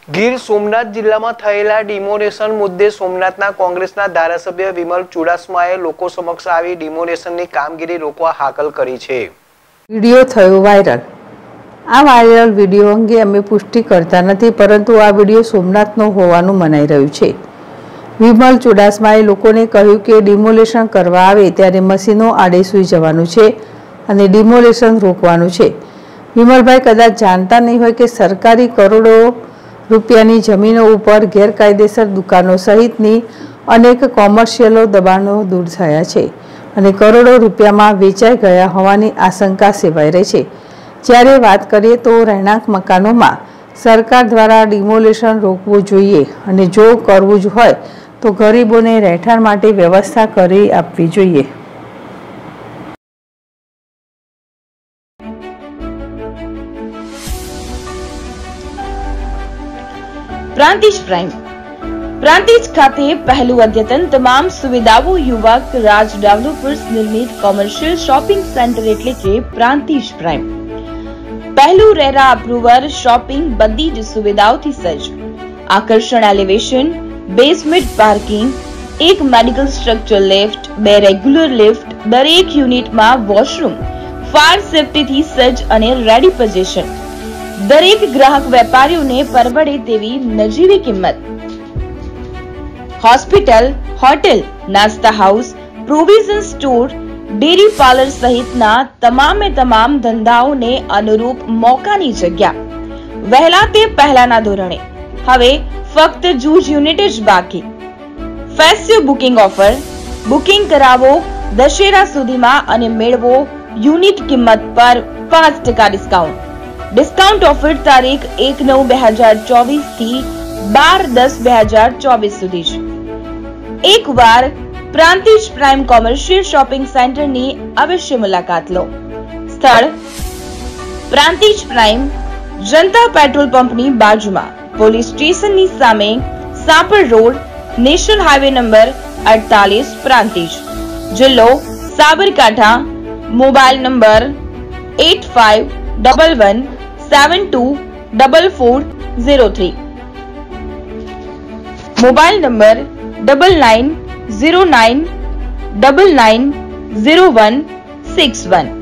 ગીર સોમનાથ જિલ્લામાં થયેલા ડિમોલેશન મુદ્દે સોમનાથના કોંગ્રેસના ધારાસભ્ય વિમલ ચુડાસમાએ લોકો સમક્ષ આવી ડિમોલેશનની કામગીરી રોકવા હાકલ કરી છે। વિડિયો થયો વાયરલ। આ વાયરલ વિડિયો અંગે અમે પુષ્ટિ કરતા નથી, પરંતુ આ વિડિયો સોમનાથનો હોવાનું મનાઈ રહ્યું છે। વિમલ ચુડાસમાએ લોકોને કહ્યું કે ડિમોલેશન કરવા આવે ત્યારે મશીનો આડે સૂઈ જવાનું છે અને ડિમોલેશન રોકવાનું છે। વિમલભાઈ કદાચ જાણતા નહીં હોય કે સરકારી કરોડો રૂપિયાની જમીનો ઉપર ગેરકાયદેસર દુકાનો સહિતની અનેક કોમર્શિયલો દબાણો દૂર થયા છે અને કરોડો રૂપિયામાં વેચાઈ ગયા હોવાની આશંકા સેવાઈ રહી છે। જ્યારે વાત કરીએ તો રહેણાંક મકાનોમાં સરકાર દ્વારા ડિમોલેશન રોકવું જોઈએ અને જો કરવું જ હોય તો ગરીબોને રહેઠાણ માટે વ્યવસ્થા કરી આપવી જોઈએ। પ્રાંતિજ પ્રાઇમ પ્રાંતિજ ખાતે પહેલું અદ્યતન તમામ સુવિધાઓ યુવક રાજ ડેવલપર્સ નિર્મિત કોમર્શિયલ શોપિંગ સેન્ટર એટલે કે પ્રાંતિજ પ્રાઇમ। પહેલું રેરા અપ્રુવર શોપિંગ બધી જ સુવિધાઓથી સજ્જ, આકર્ષણ એલિવેશન, બેઝમેન્ટ પાર્કિંગ, એક medical structure lift, 2 regular lift, દરેક યુનિટમાં વોશરૂમ, ફાયર સેફ્ટીથી સજ્જ અને રેડી પોઝિશન, દરેક ગ્રાહક વેપારીઓને પરવડે તેવી નજીવી કિંમત। હોસ્પિટલ, હોટેલ, નાસ્તા house, provision store, dairy parlour સહિતના તમામે તમામ ધંધાઓને અનુરૂપ મોકાની જગ્યા। વહેલા તે પહેલાના ધોરણે, હવે ફક્ત જૂજ યુનિટ જ બાકી। ફેસ્ટિવ બુકિંગ ઓફર, બુકિંગ કરાવો દશેરા સુધીમાં અને મેળવો યુનિટ કિંમત પર 5% ડિસ્કાઉન્ટ। ડિસ્કાઉન્ટ ઓફર તારીખ 1/9/2024 થી 12/10/2024 સુધી જ। એકવાર પ્રાંતિજ પ્રાઇમ કોમર્શિયલ શોપિંગ સેન્ટરની અવશ્ય મુલાકાત લો। સ્થળ પ્રાંતિજ પ્રાઇમ, જનતા પેટ્રોલ પંપની બાજુમાં, પોલીસ સ્ટેશનની સામે, Sapar road, national highway number 48, Prantij, જિલ્લો Sabarkantha. Mobile number 8511724403, mobile number 9909990161।